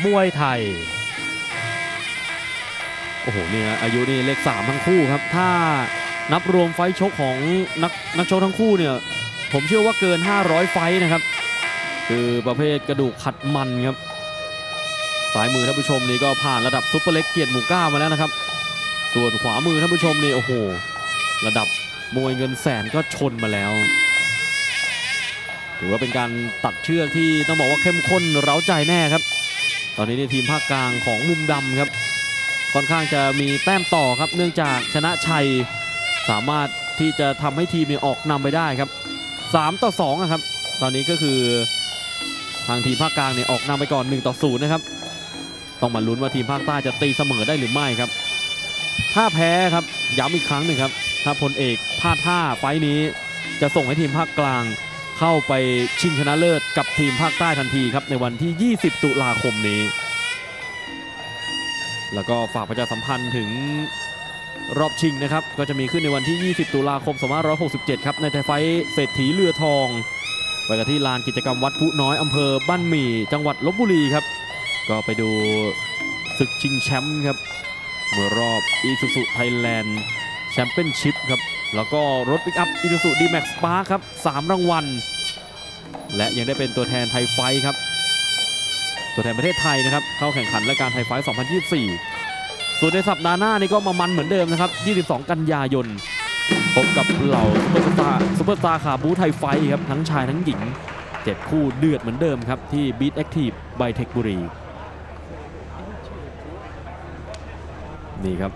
มวยไทยโอ้โหเนี่ยอายุนี่เลข3ทั้งคู่ครับถ้านับรวมไฟชกของนักชกทั้งคู่เนี่ยผมเชื่อว่าเกิน500ไฟนะครับคือประเภทกระดูกขัดมันครับสายมือท่านผู้ชมนี่ก็ผ่านระดับซุปเปอร์เล็กเกียรติหมู่9มาแล้วนะครับส่วนขวามือท่านผู้ชมนี่โอ้โหระดับมวยเงินแสนก็ชนมาแล้วถือว่าเป็นการตัดเชือกที่ต้องบอกว่าเข้มข้นเร้าใจแน่ครับตอนนี้ในทีมภาคกลางของมุมดำครับค่อนข้างจะมีแต้มต่อครับเนื่องจากชนะชัยสามารถที่จะทำให้ทีมออกนำไปได้ครับ3-2ครับตอนนี้ก็คือทางทีมภาคกลางออกนำไปก่อน1-0นะครับต้องมาลุ้นว่าทีมภาคใต้จะตีเสมอได้หรือไม่ครับถ้าแพ้ครับย้ำอีกครั้งหนึ่งครับถ้าพลเอกพลาดท่าไฟนี้จะส่งให้ทีมภาคกลางเข้าไปชิงชนะเลิศกับทีมภาคใต้ทันทีครับในวันที่20ตุลาคมนี้แล้วก็ฝากประชาสัมพันธ์ถึงรอบชิงนะครับก็จะมีขึ้นในวันที่20ตุลาคม2567ครับในไทยไฟท์เศรษฐีเรือทองไปกันที่ลานกิจกรรมวัดพุน้อยอำเภอบ้านหมี่จังหวัดลพบุรีครับก็ไปดูศึกชิงแชมป์ครับเมื่อรอบ Isuzu Thailand Championship ครับแล้วก็รถปิกอัพ Isuzu D-Max Spark ครับ3รางวัลและยังได้เป็นตัวแทนไทยไฟท์ครับตัวแทนประเทศไทยนะครับเข้าแข่งขันรายการไทยไฟท์2024ส่วนในสัปดาห์หน้านี่ก็มามันเหมือนเดิมนะครับ22กันยายนพบกับเหล่าซุปเปอร์สตาร์ขาบูไทยไฟท์ครับทั้งชายทั้งหญิง7คู่เดือดเหมือนเดิมครับที่ Beat Active ไบเทคบุรีนี่ครับ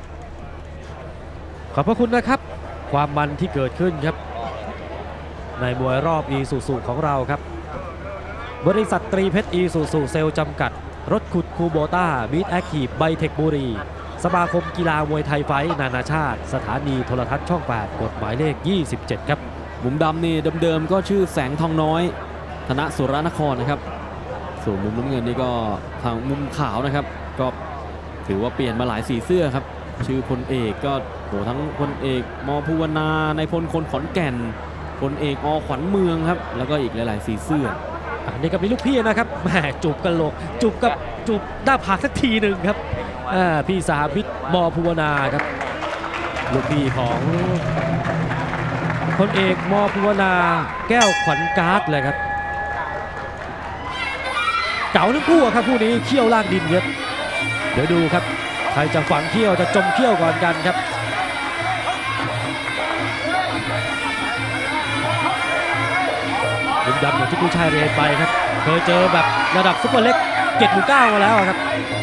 ขอบพระคุณนะครับความมันที่เกิดขึ้นครับในมวยรอบอีซูซูของเราครับบริษัทตรีเพชรอีซูซูเซลจำกัดรถขุดคูโบต้าบีทแอคทีฟไบเทคบุรีสมาคมกีฬามวยไทยไฟท์นานาชาติสถานีโทรทัศน์ช่อง8กฎหมายเลข27ครับมุมดำนี่เดิมๆก็ชื่อแสงทองน้อยธนสุรนครนะครับส่วนมุมน้ำเงินนี่ก็ทางมุมขาวนะครับก็ถือว่าเปลี่ยนมาหลายสีเสื้อครับชื่อพลเอกก็โหทั้งพลเอกม.ภูวนาในพลคนขอนแก่นพลเอกอ.ขวัญเมืองครับแล้วก็อีกหลายๆสีเสื้ออันนี้ก็มีลูกพี่นะครับแหมจูบกันโหลกจูบหน้าผากสักทีหนึ่งครับพี่สาพิษม.ภูวนาครับลูกพี่ของพลเอกม.ภูวนาแก้วขวัญการ์ดเลยครับเก๋าทั้งคู่ครับคู่นี้เขี้ยวลากดินครับเดี๋ยวดูครับใครจะฝังเขี้ยวจะจมเขี้ยวก่อนกันครับมุมดำอย่างที่ผู้ชายเรียนไปครับเคยเจอแบบระดับซุปเปอร์เล็กเกียรติหมู่9มาแล้วครับ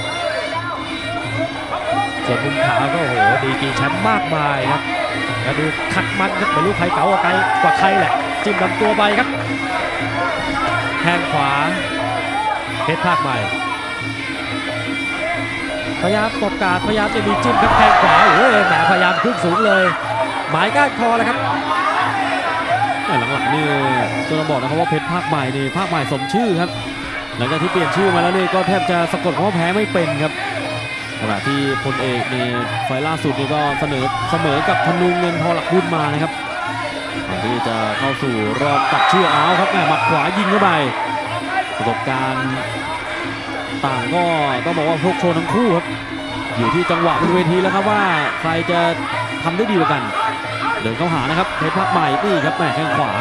ส่วนมุมขาวก็โอ้โหดีกีแชมป์มากมายครับมาดูขัดมันครับไม่รู้ใครเก๋ากว่าใครแหละจิ้มลำตัวไปครับแทงขวาเพชรภาคใหม่พยายามตบกาดพยายามจะมีจิ้มครับแทงขวาโอ้ยแหมพยายามขึ้นสูงเลยหมายก้านคอแล้วครับหลังๆนี่จะบอกนะครับว่าเพชรภาคใหม่นี่ภาคใหม่สมชื่อครับหลังจากที่เปลี่ยนชื่อมาแล้วนี่ก็แทบจะสะกดคำว่าแพ้ไม่เป็นครับขณะที่พลเอกนี่ไฟล่าสุดนี่ก็เสมอกับธนูเงินพอหลักบุญมานะครับก่อนที่จะเข้าสู่รอบตัดเชือกเอาครับหมัดขวายิงเข้าไปประสบการณ์ต่างก็ต้องบอกว่าพวกโชว์ทั้งคู่ครับอยู่ที่จังหวะบนเวทีแล้วครับว่าใครจะทำได้ดีกว่ากันเดินเข้าหานะครับเพชรภาคใหม่นี่ครับแม่แข้งขวา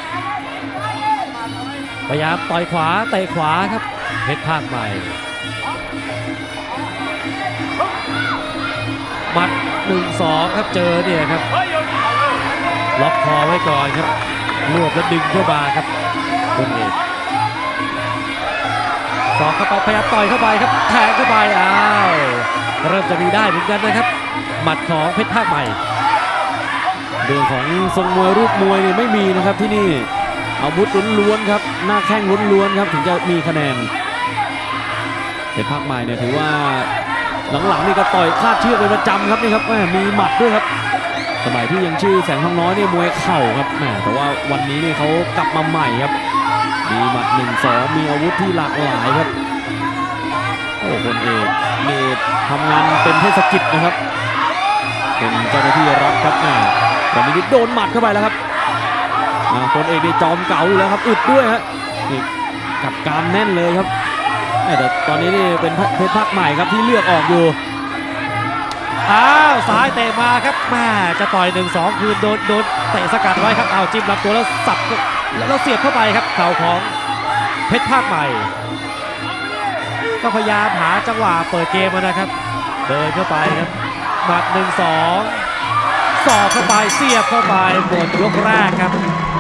พยายามต่อยขวาเตะขวาครับเพชรภาคใหม่หมัด 1-2 ครับเจอเนี่ยครับล็อกคอไว้ก่อนครับรวบแล้วดึงเข้ามาครับคุณเอกสอกเข้าไปพยายามต่อยเข้าไปครับแทงเข้าไปอ้าวเริ่มจะมีได้เหมือนกันนะครับหมัดของเพชรภาคใหม่เรื่องของทรงมวยรูปมวยนี่ไม่มีนะครับที่นี่อาวุธล้วนๆครับหน้าแข้งล้วนๆครับถึงจะมีคะแนนเพชรภาคใหม่เนี่ยถือว่าหลังๆนี่ก็ต่อยคาดเชือกเป็นประจำครับนี่ครับมีหมัดด้วยครับสมัยที่ยังชื่อแสงทองน้อยนี่มวยเข่าครับแต่ว่าวันนี้นี่เขากลับมาใหม่ครับมีหมัด 1-2 มีอาวุธที่หลากหลายครับโอ้พลเอกนี่ทำงานเป็นเทศกิจนะครับเป็นเจ้าหน้าที่รับครับวันนี้โดนหมัดเข้าไปแล้วครับพลเอกนี่จอมเก่าอยู่แล้วครับอึดด้วยฮะนี่กับการแน่นเลยครับแต่ตอนนี้นี่เป็นเพชรภาคใหม่ครับที่เลือกออกอยู่อ้าวซ้ายเตะมาครับแม่จะต่อย 1-2 คืนโดนเตะสกัดไว้ครับเอาจิ้มลำตัวแล้วสับแล้วเสียบเข้าไปครับเข่าของเพชรภาคใหม่ก็พยายามหาจังหวะเปิดเกมนะครับเดินเข้าไปครับหมัด 1-2 ศอกเข้าไปเสียบเข้าไปหมดยกแรกครับ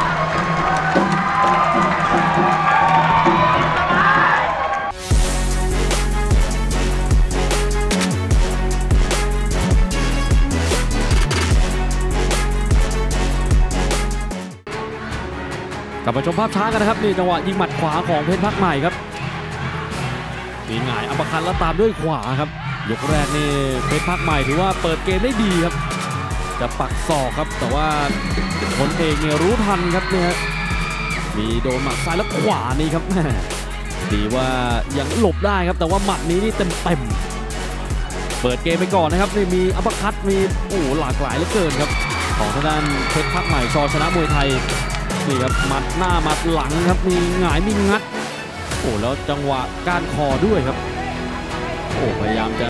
กลับมาชมภาพช้ากันนะครับนี่จังหวะยิงหมัดขวาของเพชรภาคใหม่ครับมีหงายอัปเปอร์คัตแล้วตามด้วยขวาครับยกแรกนี่เพชรภาคใหม่ถือว่าเปิดเกมได้ดีครับจะปักศอกครับแต่ว่าคนเองเนี่ยรู้ทันครับเนี่ยมีโดนหมัดซ้ายแล้วขวานี่ครับแม่ดีว่ายังหลบได้ครับแต่ว่าหมัดนี้นี่เต็มเปิดเกมไปก่อนนะครับนี่มีอัปเปอร์คัตมีหลากหลายเหลือเกินครับของทางด้านเพชรภาคใหม่ชชนะมวยไทยนี่ครับหมัดหน้าหมัดหลังครับมีหงายมีงัดแล้วจังหวะก้านคอด้วยครับพยายามจะ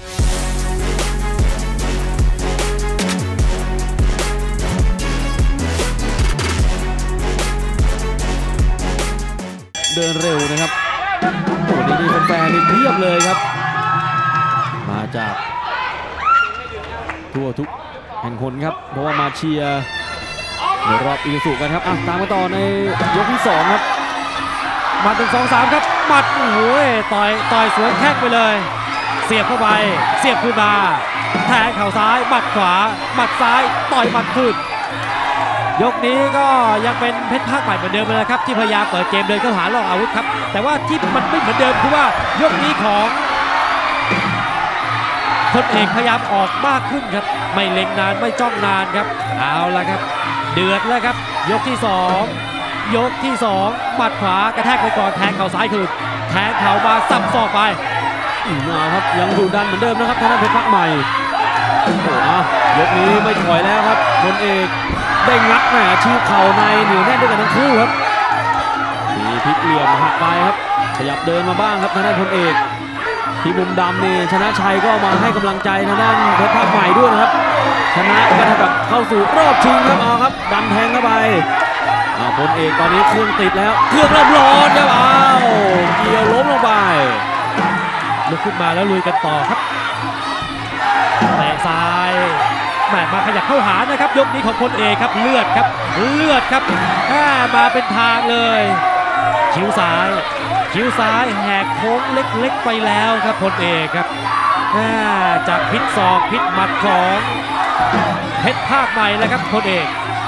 เดินเร็วนะครับนี่แฟนๆนี่เพียบเลยครับมาจากทั่วทุกแห่งคนครับเพราะว่ามาเชียร์ในรอบอีสุกันครับตามมาต่อในยกที่2ครับหมัด 1-2-3 ครับหมัดต่อยสวนแข้งไปเลยเสียบเข้าไปเสียบคืนมาแทงเข่าซ้ายหมัดขวาหมัดซ้ายต่อยหมัดคืนยกนี้ก็ยังเป็นเพชรภาคใหม่เหมือนเดิมเลยนะครับที่พยายามเปิดเกมเดินเข้าหาล่ออาวุธครับแต่ว่าที่มันไม่เหมือนเดิมคือว่ายกนี้ของพลเอกพยายามออกมากขึ้นครับไม่เล็งนานไม่จ้องนานครับเอาละครับเดือดแล้วครับยกที่2หมัดขวากระแทกไปก่อนแทงเข่าซ้ายคืนแทงเข่ามาสับศอกไปครับยังดุดันเหมือนเดิมนะครับทางด้านเพชรภาคใหม่ยกนี้ไม่ถอยแล้วครับพลเอกได้งัดชี้เข่าในเหนียวแน่นด้วยกันทั้งคู่ครับมีพลิกเหลี่ยมหักไปครับขยับเดินมาบ้างครับทางด้านพลเอกที่มุมดำนี่ชนะชัยก็มาให้กำลังใจทางด้านเพชรภาคใหม่ด้วยนะครับชนะก็เท่ากับเข้าสู่รอบชิงครับครับดันแทงเข้าไปพลเอกตอนนี้เครื่องติดแล้วเครื่องเริ่มร้อนครับเกี่ยวล้มลงไปลุกขึ้นมาแล้วลุยกันต่อครับเตะซ้ายมาขยับเข้าหานะครับยกนี้ของพลเอกครับเลือดครับมาเป็นทางเลยคิ้วซ้ายแหกโค้งเล็กๆไปแล้วครับพลเอกครับจากพิษศอกพิษหมัดของเพชรภาคใหม่แล้วครับพลเอก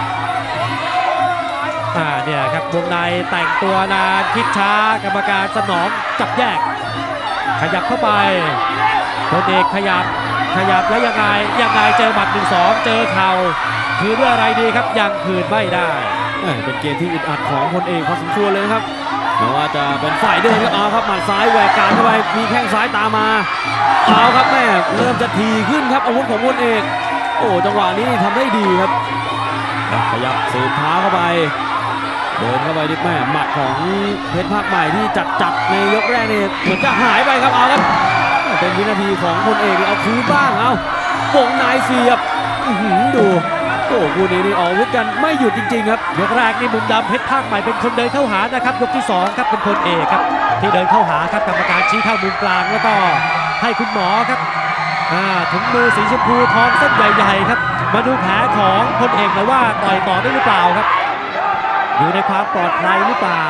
เนี่ยครับวงในแต่งตัวนานคิดช้ากรรมการสนองจับแยกขยับเข้าไปพลเอกขยับแล้วยังไงเจอหมัด 1-2 เจอเข่าคืนด้วยอะไรดีครับยังคืนไม่ได้เป็นเกมที่อึดอัดของพลเอกพอสมควรเลยนะครับไม่ว่าจะเป็นฝ่ายเดินก็ครับหมัดซ้ายแหวกกลางเข้าไปมีแข้งซ้ายตามมาครับแม่เริ่มจะทีขึ้นครับอาวุธของพลเอกจังหวะนี้ทำได้ดีครับขยับสืบเท้าเข้าไปเดินเข้าไปดิแม่หมัดของเพชรภาคใหม่ที่จัดในยกแรกนี่เหมือนจะหายไปครับครับเป็นวินาทีของพลเอกเอาคืนบ้างวงในเสียบดูคู่นี้ออกอาวุธกันไม่หยุดจริงๆครับยกแรกนี่มุมดำเพชรภาคใหม่เป็นคนเดินเข้าหานะครับยกที่2ครับเป็นพลเอกครับที่เดินเข้าหาครับกรรมการชี้เข้ามุมกลางแล้วก็ให้คุณหมอครับถุงมือสีชมพูทองเส้นใหญ่ๆครับมาดูแผลของพลเอกหน่อยว่าต่อยต่อได้หรือเปล่าครับอยู่ในความปลอดภัยหรือเปล่า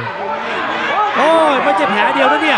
ไม่ใช่แผลเดียวนะเนี่ย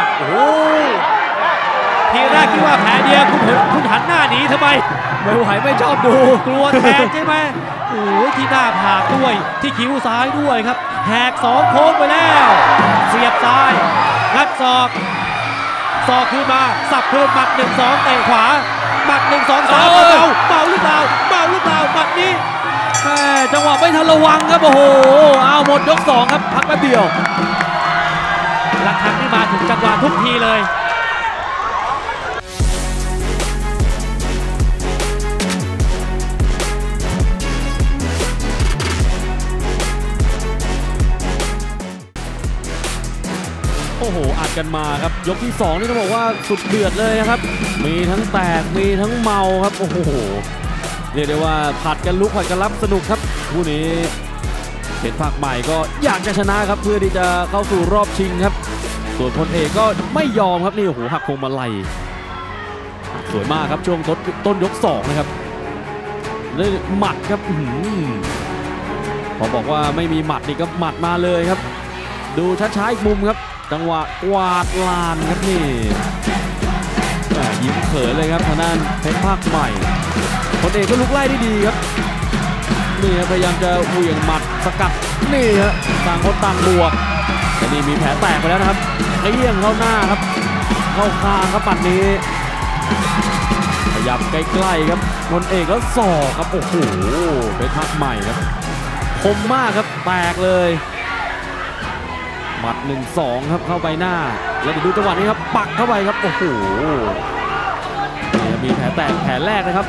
ทีแรกคิดว่าแผลเดียวคุณหันหน้าหนีทำไมไม่ไหวไม่ชอบดูกลัวแทงใช่ไหมที่หน้าผากด้วยที่คิ้วซ้ายด้วยครับแหก2โค้งไปแล้วเสียบซ้ายงัดศอกคืนมาสับคืนหมัด 1-2 เตะขวาหมัด 1-2-3 เบาหรือเปล่าหมัดนี้จังหวะไม่ทันระวังครับหมดยก2ครับพักแป๊บเดียวระฆังที่มาถึงจังหวะทุกทีเลยโอ้โหอัดกันมาครับยกที่2นี่ต้องบอกว่าสุดเดือดเลยนะครับมีทั้งแตกมีทั้งเมาครับโอ้โหเรียกได้ว่าผัดกันลุกผัดกันรับสนุกครับคู่นี้เพชรภาคใหม่ก็อยากจะชนะครับเพื่อที่จะเข้าสู่รอบชิงครับส่วนพลเอกก็ไม่ยอมครับนี่โอ้โหหักพวงมาลัยสวยมากครับช่วงต้นยก2นะครับเลยหมัดครับพอบอกว่าไม่มีหมัดนี่ก็หมัดมาเลยครับดูช้าๆอีกมุมครับจังหวะกวาดลานครับนี่ยิ้มเขินเลยครับทางด้านเพชรภาคใหม่พลเอกก็ลุกไล่ได้ดีครับนี่พยายามจะเหวี่ยงหมัดสกัดนี่ฮะต่างคนต่างบวกแต่นี่มีแผลแตกไปแล้วนะครับเอี้ยงเข้าหน้าครับเข้าคางครับหมัดนี้ขยับใกล้ๆครับพลเอกแล้วศอกครับโอ้โหเพชรภาคใหม่ครับคมมากครับแตกเลยหมัด 1-2 ครับเข้าใบหน้าแล้วเดี๋ยวดูจังหวะนี้ครับปักเข้าไปครับโอ้โหนี่มีแผลแตกแผลแรกนะครับ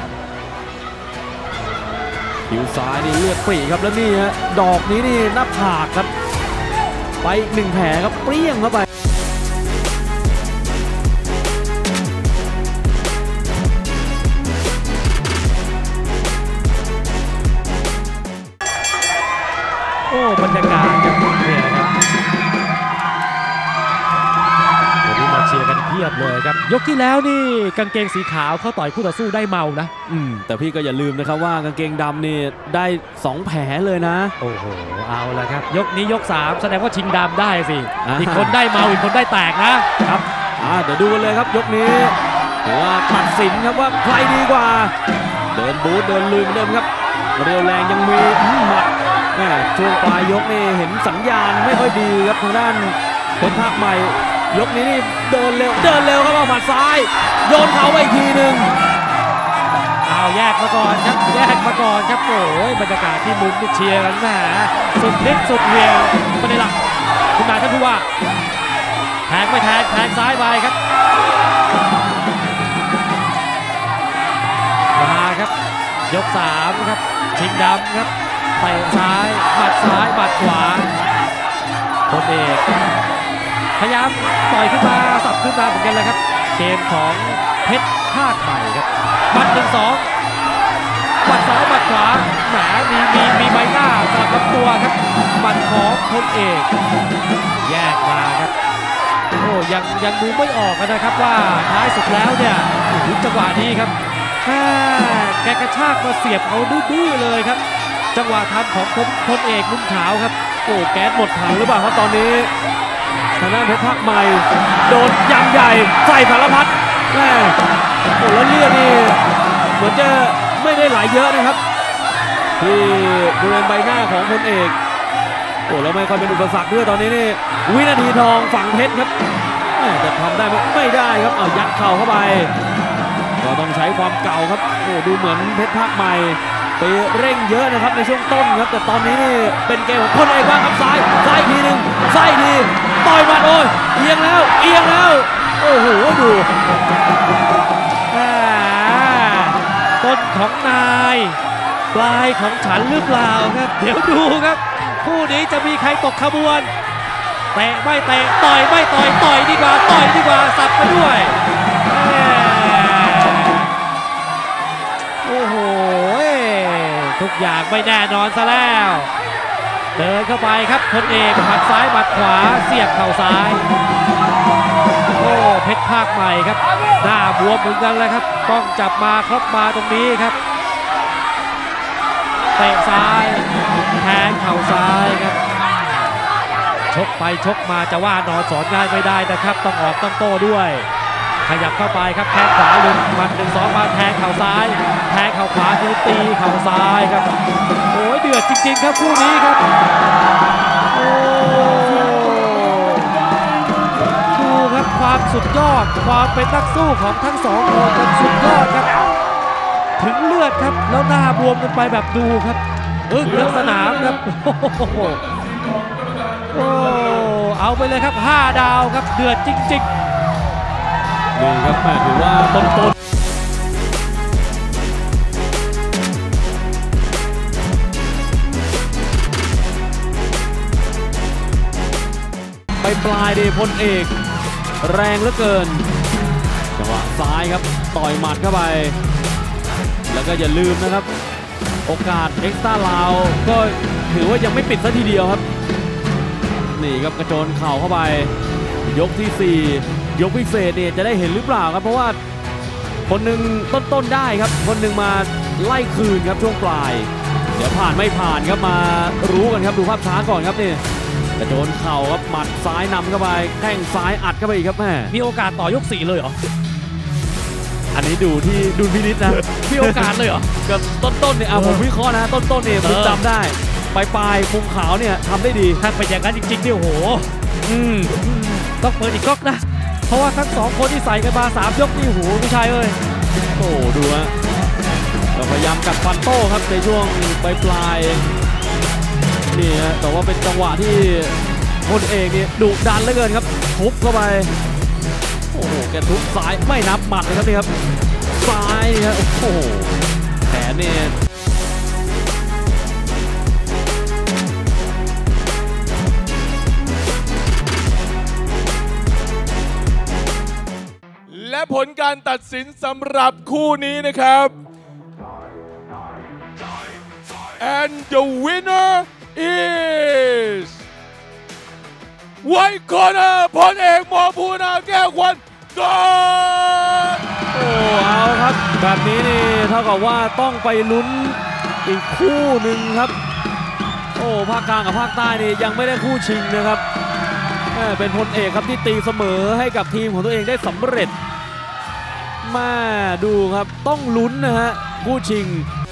คิ้วซ้ายนี่เลือดปรีครับแล้วนี่ฮะดอกนี้นี่หน้าผากครับไปอีก1แผลครับเปรี้ยงเข้าไปโอ้บรรยากาศจะพุ่งเนี่ยครับวันนี้มาเชียร์กันเพียบเลยครับยกที่แล้วนี่กางเกงสีขาวเขาต่อยคู่ต่อสู้ได้เมานะแต่พี่ก็อย่าลืมนะครับว่ากางเกงดำนี่ได้2แผลเลยนะโอ้โหเอาละครับยกนี้ยก3แสดงว่าชิงดำได้สิอีกคนได้เมาอีกคนได้แตกนะครับเดี๋ยวดูกันเลยครับยกนี้ถือว่าตัดสินครับว่าใครดีกว่าเดินบูทเดินลืมเดิมครับเรียวแรงยังมีหมัดช่วงปลายยกนี่เห็นสัญญาณไม่ค่อยดีครับทางด้านเพชรภาคใหม่ยกนี้นี่เดินเร็วครับหมัดซ้ายโยนเขาไปอีกทีหนึ่งเอาแยกมาก่อนครับแยกมาก่อนครับโอ้ยบรรยากาศที่มุมนี่เชียร์กันแหมสุดฤทธิ์สุดเวียงไม่ได้หลักคุณนายท่านผู้ว่าแทงไม่แทงซ้ายไปครับมาครับยก3ครับชิงดำครับเตะซ้ายหมัดขวาพลเอกพยายามต่อยขึ้นมาสับขึ้นมาเหมือนกันเลยครับเกมของเพชรภาคใหม่ครับหมัด 1-2 หมัดซ้ายหมัดขวาแหมมีใบหน้าสลับกับตัวครับหมัดของพลเอกแยกมาครับโอ้ยังดูไม่ออกนะครับว่าท้ายสุดแล้วเนี่ยถึงจังหวะนี้ครับแกกระชากมาเสียบเอาดื้อเลยครับจังหวะทำของพลเอกนุ่มขาวครับโอ้แก๊สหมดถังหรือเปล่าครับตอนนี้ทางด้านเพชรภาคใหม่โดนยำใหญ่ใส่สารพัดโอ้แล้วเลือดนี่เหมือนจะไม่ได้ไหลเยอะนะครับที่บริเวณใบหน้าของพลเอกโอ้แล้วไม่ค่อยเป็นอุปสรรคด้วยตอนนี้นี่วินาทีทองฝั่งเพชรครับจะทำได้ไม่ได้ครับเอายัดเข่าเข้าไปก็ต้องใช้ความเก่าครับโอ้ดูเหมือนเพชรภาคใหม่ไปเร่งเยอะนะครับในช่วงต้นครับแต่ตอนนี้นี่เป็นเกมของพลเอกบ้างครับซ้ายทีนึงซ้ายทีต่อยมาโอ้ยเอียงแล้วโอ้โหดูต้นของนายปลายของฉันหรือเปล่าครับเดี๋ยวดูครับคู่นี้จะมีใครตกขบวนเตะไม่เตะต่อยไม่ต่อยดีกว่าสับกันด้วยโอ้โหทุกอย่างไม่แน่นอนซะแล้วเดินเข้าไปครับพลเอกหมัดซ้ายหมัดขวาเสียบเข่าซ้ายโอ้เพชรภาคใหม่ครับหน้าบวมเหมือนกันแล้วครับต้องจับมาครบมาตรงนี้ครับเตะซ้ายแทงเข่าซ้ายครับชกไปชกมาจะว่านอนสอนง่ายไม่ได้นะครับต้องออกต้องโต้ด้วยขยับเข้าไปครับแทงขวาลุนหมัด 1-2 มาแทงเข่าซ้ายแทงเข่าขวาคือตีเข่าซ้ายครับโอ้ยเดือดจริงๆครับคู่นี้ครับโอ้ดูครับความสุดยอดความเป็นนักสู้ของทั้งสองคนมันสุดยอดครับถึงเลือดครับแล้วหน้าบวมกันไปแบบดูครับเลือดสนามครับโอ้เอาไปเลยครับ5 ดาวครับเดือดจริงๆนี่ครับถือว่าต้นไปปลายเดพลเอกแรงเหลือเกินจังหวะซ้ายครับต่อยหมัดเข้าไปแล้วก็อย่าลืมนะครับโอกาสเอ็กซ์ตร้าลาวก็ถือว่ายังไม่ปิดซะทีเดียวครับนี่ครับกระโจนเข่าเข้าไปยกที่ 4 ยกพิเศษเนี่ยจะได้เห็นหรือเปล่าครับเพราะว่าคนหนึ่งต้นได้ครับคนหนึ่งมาไล่คืนครับช่วงปลายเดี๋ยวผ่านไม่ผ่านครับมารู้กันครับดูภาพช้าก่อนครับนี่กระโจนเข่าครับหมัดซ้ายนำเข้าไปแข้งซ้ายอัดเข้าไปอีกครับแม่มีโอกาสต่อยก 4 เลยเหรออันนี้ดูที่ดุลพินิจนะมีโอกาสเลยเหรอกับต้นเนี่ยผมวิเคราะห์นะต้นเนี่ยผมจำได้ปลายมุมขาวเนี่ยทำได้ดีถ้าเป็นอย่างนั้นจริงๆเนี่ยโอ้โหอืมต้องเปิดอีกก๊อกนะ เพราะว่าทั้งสองคนที่ใส่กันมา3 ยกนี่โอ้โหพี่ชายเอ้ยโอ้ดูฮะก็พยายามกัดฟันโต้ครับในช่วงปลายนี่ฮะแต่ว่าเป็นจังหวะที่พลเอกนี่ดุดันเหลือเกินครับทุบเข้าไปโอ้โหแกทุบซ้ายไม่นับหมัดเลยครับนี่ครับซ้ายนี่ฮะโอ้โหแขนนี่และผลการตัดสินสำหรับคู่นี้นะครับ and the winner is White Corner พลเอกหมอภูนาแก้วควันกอนโอ้เอาครับแบบนี้นี่เท่ากับว่าต้องไปลุ้นอีกคู่หนึ่งครับโอ้ภาคกลางกับภาคใต้นี่ยังไม่ได้คู่ชิงนะครับเป็นพลเอกครับที่ตีเสมอให้กับทีมของตัวเองได้สำเร็จมาดูครับต้องลุ้นนะฮะคู่ชิง